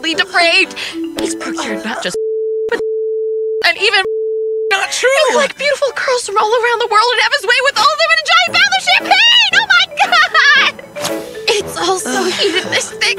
completely depraved. He's procured not just but and even Not true! you collect beautiful girls from all around the world and have his way with all of them in a giant bath of champagne! Oh my god! It's all so heated, this thing.